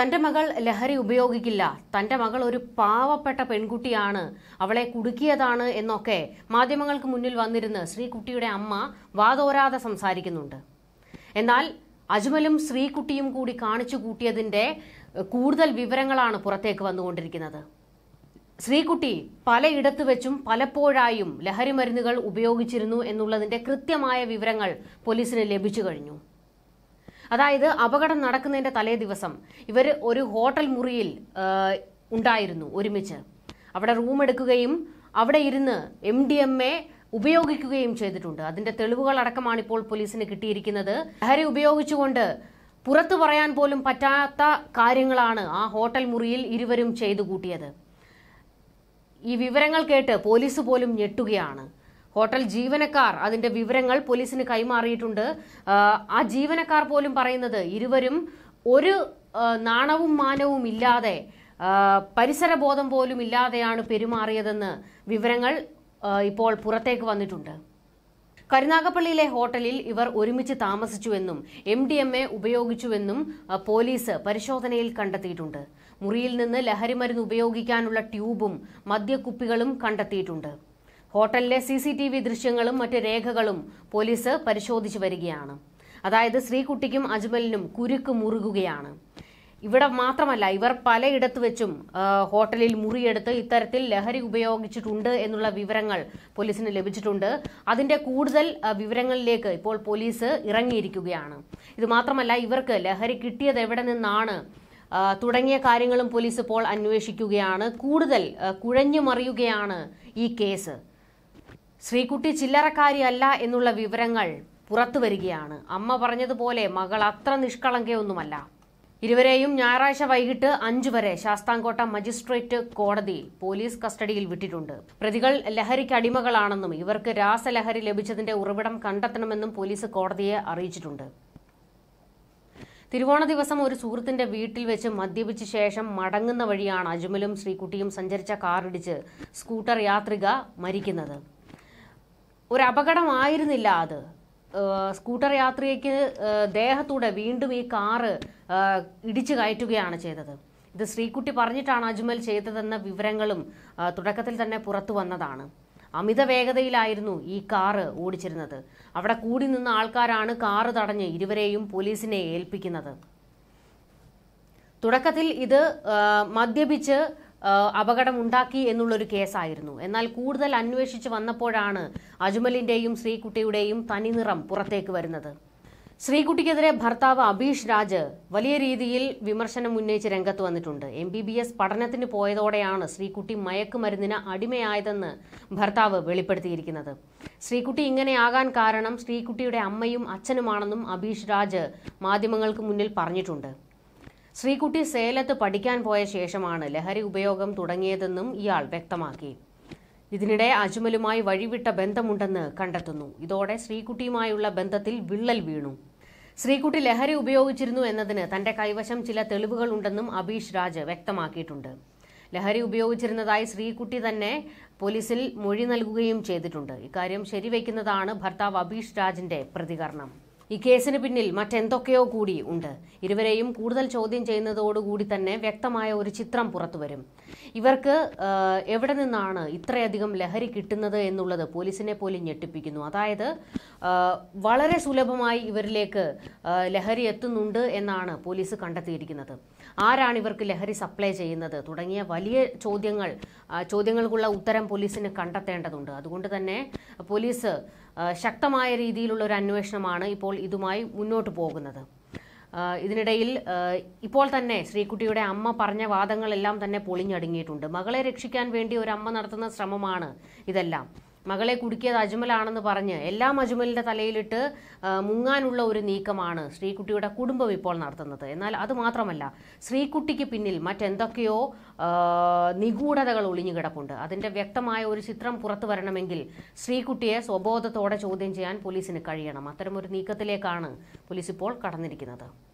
തന്റെ മകൾ ലഹരി ഉപയോഗിക്കില്ല, തന്റെ മകൾ ഒരു പാവപ്പെട്ട പെൺകുട്ടിയാണ്, അവളെ കുടുക്കിയതാണ് എന്നൊക്കെ മാധ്യമങ്ങൾക്ക് മുന്നിൽ വന്നിരുന്ന് ശ്രീകുട്ടിയുടെ അമ്മ വാതോരാതെ സംസാരിക്കുന്നുണ്ട്. എന്നാൽ അജ്മലും ശ്രീകുട്ടിയും കൂടി കാണിച്ചു കൂട്ടിയതിന്റെ കൂടുതൽ വിവരങ്ങളാണ് പുറത്തേക്ക് വന്നുകൊണ്ടിരിക്കുന്നത്. ശ്രീകുട്ടി പലയിടത്ത് വെച്ചും പലപ്പോഴായും ലഹരി മരുന്നുകൾ ഉപയോഗിച്ചിരുന്നു എന്നുള്ളതിന്റെ കൃത്യമായ വിവരങ്ങൾ പോലീസിന് ലഭിച്ചു കഴിഞ്ഞു. അതായത് അപകടം നടക്കുന്നതിന്റെ തലേ ദിവസം ഇവർ ഒരു ഹോട്ടൽ മുറിയിൽ ഉണ്ടായിരുന്നു ഒരുമിച്ച്. അവിടെ റൂം എടുക്കുകയും അവിടെ ഇരുന്ന് MDMA ഉപയോഗിക്കുകയും ചെയ്തിട്ടുണ്ട്. അതിന്റെ തെളിവുകളടക്കമാണ് ഇപ്പോൾ പോലീസിന് കിട്ടിയിരിക്കുന്നത്. ലഹരി ഉപയോഗിച്ചുകൊണ്ട് പുറത്തു പറയാൻ പോലും പറ്റാത്ത കാര്യങ്ങളാണ് ആ ഹോട്ടൽ മുറിയിൽ ഇരുവരും ചെയ്തു കൂട്ടിയത്. ഈ വിവരങ്ങൾ കേട്ട് പോലീസ് പോലും ഞെട്ടുകയാണ്. ഹോട്ടൽ ജീവനക്കാർ അതിന്റെ വിവരങ്ങൾ പോലീസിന് കൈമാറിയിട്ടുണ്ട്. ആ ജീവനക്കാർ പോലും പറയുന്നത് ഇരുവരും ഒരു നാണവും മാനവും ഇല്ലാതെ, പരിസരബോധം പോലും ഇല്ലാതെയാണ് പെരുമാറിയതെന്ന് വിവരങ്ങൾ ഇപ്പോൾ പുറത്തേക്ക് വന്നിട്ടുണ്ട്. കരുനാഗപ്പള്ളിയിലെ ഹോട്ടലിൽ ഇവർ ഒരുമിച്ച് താമസിച്ചുവെന്നും MDMA ഉപയോഗിച്ചുവെന്നും പോലീസ് പരിശോധനയിൽ കണ്ടെത്തിയിട്ടുണ്ട്. മുറിയിൽ നിന്ന് ലഹരിമരുന്ന് ഉപയോഗിക്കാനുള്ള ട്യൂബും മദ്യക്കുപ്പികളും കണ്ടെത്തിയിട്ടുണ്ട്. ഹോട്ടലിലെ CCTV ദൃശ്യങ്ങളും മറ്റ് രേഖകളും പോലീസ് പരിശോധിച്ചു വരികയാണ്. അതായത് ശ്രീകുട്ടിക്കും അജ്മലിനും കുരുക്ക് മുറുകുകയാണ്. ഇവിടെ മാത്രമല്ല, ഇവർ പലയിടത്ത് വെച്ചും ഹോട്ടലിൽ മുറിയെടുത്ത് ഇത്തരത്തിൽ ലഹരി ഉപയോഗിച്ചിട്ടുണ്ട് എന്നുള്ള വിവരങ്ങൾ പോലീസിന് ലഭിച്ചിട്ടുണ്ട്. അതിന്റെ കൂടുതൽ വിവരങ്ങളിലേക്ക് ഇപ്പോൾ പോലീസ് ഇറങ്ങിയിരിക്കുകയാണ്. ഇത് മാത്രമല്ല, ഇവർക്ക് ലഹരി കിട്ടിയത് എവിടെ നിന്നാണ് തുടങ്ങിയ കാര്യങ്ങളും പോലീസ് ഇപ്പോൾ അന്വേഷിക്കുകയാണ്. കൂടുതൽ കുഴഞ്ഞു മറിയുകയാണ് ഈ കേസ്. ശ്രീകുട്ടി ചില്ലറക്കാരിയല്ല എന്നുള്ള വിവരങ്ങൾ പുറത്തു വരികയാണ്. അമ്മ പറഞ്ഞതുപോലെ മകൾ അത്ര നിഷ്കളങ്കയൊന്നുമല്ല. ഇരുവരെയും ഞായറാഴ്ച വൈകിട്ട് 5 വരെ ശാസ്താംകോട്ട മജിസ്ട്രേറ്റ് കോടതി പോലീസ് കസ്റ്റഡിയിൽ വിട്ടിട്ടുണ്ട്. പ്രതികൾ ലഹരിക്ക് അടിമകളാണെന്നും ഇവർക്ക് രാസലഹരി ലഭിച്ചതിന്റെ ഉറവിടം കണ്ടെത്തണമെന്നും പോലീസ് കോടതിയെ അറിയിച്ചിട്ടുണ്ട്. തിരുവോണ ദിവസം ഒരു സുഹൃത്തിന്റെ വീട്ടിൽ വെച്ച് മദ്യപിച്ച ശേഷം മടങ്ങുന്ന വഴിയാണ് അജ്മലും ശ്രീകുട്ടിയും സഞ്ചരിച്ച കാറിടിച്ച് സ്കൂട്ടർ യാത്രിക മരിക്കുന്നത്. ഒരു അപകടമായിരുന്നില്ല അത്. സ്കൂട്ടർ യാത്രികയ്ക്ക് ദേഹത്തൂടെ വീണ്ടും ഈ കാറ് ഇടിച്ചു കയറ്റുകയാണ് ചെയ്തത്. ഇത് ശ്രീകുട്ടി പറഞ്ഞിട്ടാണ് അജ്മൽ ചെയ്തതെന്ന വിവരങ്ങളും തുടക്കത്തിൽ തന്നെ പുറത്തു വന്നതാണ്. അമിത വേഗതയിലായിരുന്നു ഈ കാറ് ഓടിച്ചിരുന്നത്. അവിടെ കൂടി നിന്ന ആൾക്കാരാണ് കാറ് തടഞ്ഞ് ഇരുവരെയും പോലീസിനെ ഏൽപ്പിക്കുന്നത്. തുടക്കത്തിൽ ഇത് മദ്യപിച്ച് അപകടമുണ്ടാക്കി എന്നുള്ളൊരു കേസായിരുന്നു. എന്നാൽ കൂടുതൽ അന്വേഷിച്ച് വന്നപ്പോഴാണ് അജ്മലിന്റെയും ശ്രീകുട്ടിയുടെയും തനിനിറം പുറത്തേക്ക് വരുന്നത്. ശ്രീകുട്ടിക്കെതിരെ ഭർത്താവ് അബീഷ് രാജ് വലിയ രീതിയിൽ വിമർശനം ഉന്നയിച്ച് രംഗത്ത് വന്നിട്ടുണ്ട്. MBBS പഠനത്തിന് പോയതോടെയാണ് ശ്രീകുട്ടി മയക്കുമരുന്നിന് അടിമയായതെന്ന് ഭർത്താവ് വെളിപ്പെടുത്തിയിരിക്കുന്നത്. ശ്രീകുട്ടി ഇങ്ങനെയാകാൻ കാരണം ശ്രീകുട്ടിയുടെ അമ്മയും അച്ഛനുമാണെന്നും അബീഷ് രാജ് മാധ്യമങ്ങൾക്ക് മുന്നിൽ പറഞ്ഞിട്ടുണ്ട്. ശ്രീകുട്ടി സേലത്ത് പഠിക്കാൻ പോയ ശേഷമാണ് ലഹരി ഉപയോഗം തുടങ്ങിയതെന്നും ഇയാൾ വ്യക്തമാക്കി. ഇതിനിടെ അജ്മലുമായി വഴിവിട്ട ബന്ധമുണ്ടെന്ന് കണ്ടെത്തുന്നു. ഇതോടെ ശ്രീകുട്ടിയുമായുള്ള ബന്ധത്തിൽ വിള്ളൽ വീണു. ശ്രീകുട്ടി ലഹരി ഉപയോഗിച്ചിരുന്നു എന്നതിന് തന്റെ കൈവശം ചില തെളിവുകളുണ്ടെന്നും അബീഷ് രാജ് വ്യക്തമാക്കിയിട്ടുണ്ട്. ലഹരി ഉപയോഗിച്ചിരുന്നതായി ശ്രീകുട്ടി തന്നെ പോലീസിൽ മൊഴി നൽകുകയും ചെയ്തിട്ടുണ്ട്. ഇക്കാര്യം ശരിവയ്ക്കുന്നതാണ് ഭർത്താവ് അബീഷ് രാജിന്റെ പ്രതികരണം. ഈ കേസിന് പിന്നിൽ മറ്റെന്തൊക്കെയോ കൂടി ഉണ്ട്. ഇരുവരെയും കൂടുതൽ ചോദ്യം ചെയ്യുന്നതോടുകൂടി തന്നെ വ്യക്തമായ ഒരു ചിത്രം പുറത്തുവരും. ഇവർക്ക് എവിടെ നിന്നാണ് ഇത്രയധികം ലഹരി കിട്ടുന്നത് എന്നുള്ളത് പോലീസിനെ പോലും ഞെട്ടിപ്പിക്കുന്നു. അതായത് വളരെ സുലഭമായി ഇവരിലേക്ക് ലഹരി എത്തുന്നുണ്ട് എന്നാണ് പോലീസ് കണ്ടെത്തിയിരിക്കുന്നത്. ആരാണ് ഇവർക്ക് ലഹരി സപ്ലൈ ചെയ്യുന്നത് തുടങ്ങിയ വലിയ ചോദ്യങ്ങൾക്കുള്ള ഉത്തരം പോലീസിന് കണ്ടെത്തേണ്ടതുണ്ട്. അതുകൊണ്ട് തന്നെ പോലീസ് ശക്തമായ രീതിയിലുള്ള ഒരു അന്വേഷണമാണ് ഇപ്പോൾ ഇതുമായി മുന്നോട്ട് പോകുന്നത്. ഇതിനിടയിൽ ഇപ്പോൾ തന്നെ ശ്രീകുട്ടിയുടെ അമ്മ പറഞ്ഞ വാദങ്ങളെല്ലാം തന്നെ പൊളിഞ്ഞടുങ്ങിയിട്ടുണ്ട്. മകളെ രക്ഷിക്കാൻ വേണ്ടി ഒരു അമ്മ നടത്തുന്ന ശ്രമമാണ് ഇതെല്ലാം. മകളെ കുടുക്കിയത് അജ്മലാണെന്ന് പറഞ്ഞ് എല്ലാം അജ്മലിന്റെ തലയിലിട്ട് മുങ്ങാനുള്ള ഒരു നീക്കമാണ് ശ്രീകുട്ടിയുടെ കുടുംബം ഇപ്പോൾ നടത്തുന്നത്. എന്നാൽ അത് മാത്രമല്ല, ശ്രീകുട്ടിക്ക് പിന്നിൽ മറ്റെന്തൊക്കെയോ നിഗൂഢതകൾ ഒളിഞ്ഞു കിടപ്പുണ്ട്. അതിന്റെ വ്യക്തമായ ഒരു ചിത്രം പുറത്തു വരണമെങ്കിൽ ശ്രീകുട്ടിയെ സ്വബോധത്തോടെ ചോദ്യം ചെയ്യാൻ പോലീസിന് കഴിയണം. അത്തരമൊരു നീക്കത്തിലേക്കാണ് പോലീസ് ഇപ്പോൾ കടന്നിരിക്കുന്നത്.